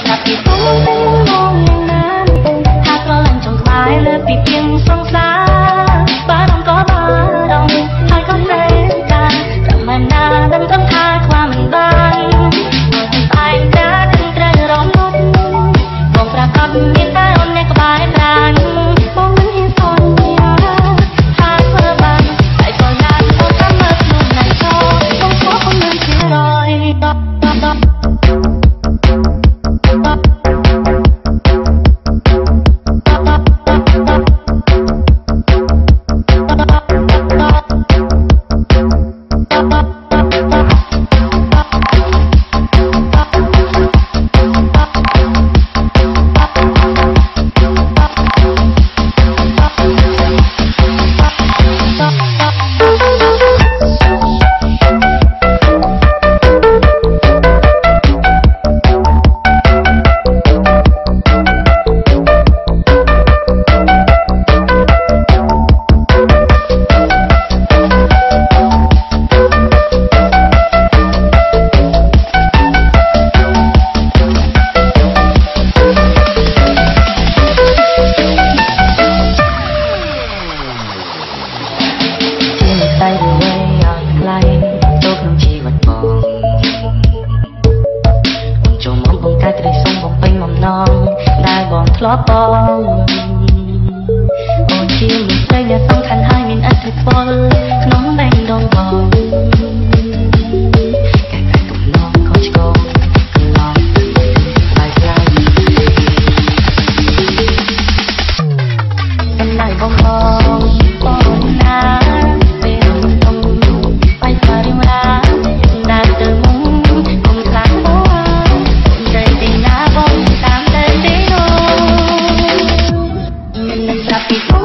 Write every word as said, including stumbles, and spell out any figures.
ធ្លាប់បងអូនជាមនុស្សស្រីដែលសំខាន់ហើយមានឥទ្ធិពលក្នុងបេះដូងបងកែប្រែទំនងខុសឆ្គងកន្លងហើយស្លាយអំណាចបងបងបងណាពេលទុំបាយស្រីរាដើរទៅមុំគុំខ្លាំងបងតែទីណាបងតាមទៅទីនោះមិនស្រាប់ពី